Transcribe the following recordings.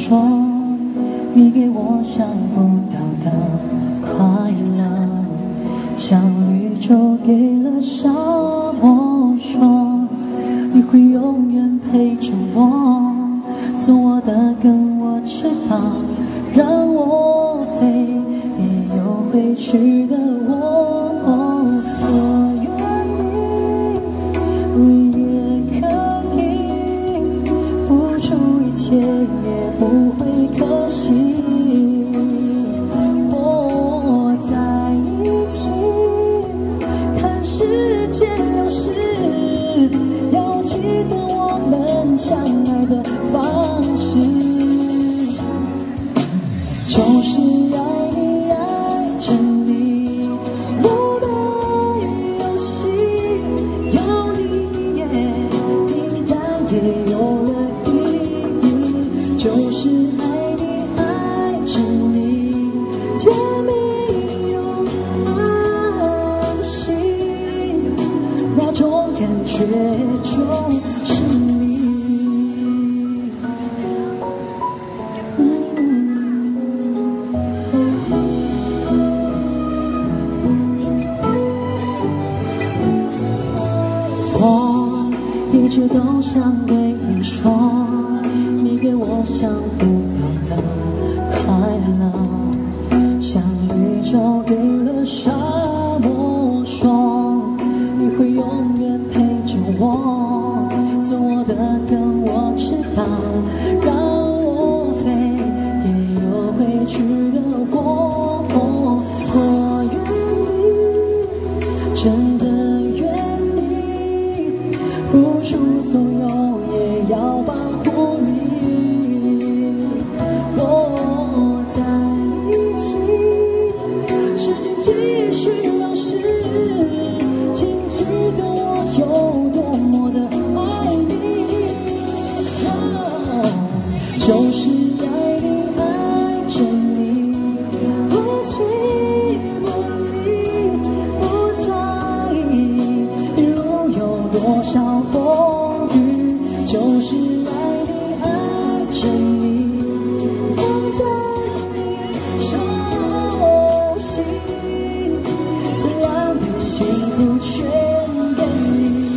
说，你给我想不到的快乐，像绿洲给了沙漠说，你会永远陪着我，做我的跟我翅膀，让我飞，也有回去的我。我愿意，也可以付出一切，也不会可惜。我在一起，看世界流逝，要记得我们相爱的方式，就是爱你爱着你，我的游戏有你也平淡也有了意义，就是爱你爱着你，甜蜜又安心，那种感觉就是你。我一直都想对你说，你给我想不到的快乐，像绿洲给了沙漠说，你会永远陪着我，做我的跟我翅膀，让我飞，也有回去的我。我愿意，真的愿意付出所有，也要保护你。我在一起，时间继续流逝，请记得我有多么的爱你。就是爱你爱着你，不弃不离，不在意一路有多少风雨，就是爱你爱着你，放在你手心，虽然的幸福全给你。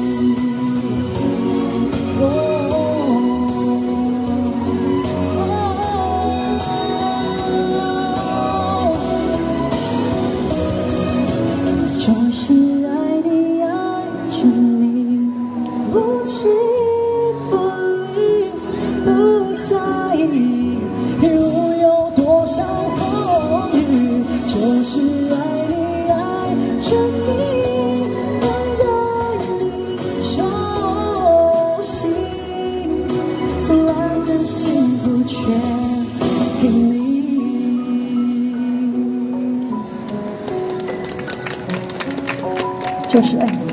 就是爱你爱着你，不弃不离，不在意一路有多少风雨，就是爱你爱着你，放在你手心，灿烂的幸福全给你。就是爱你。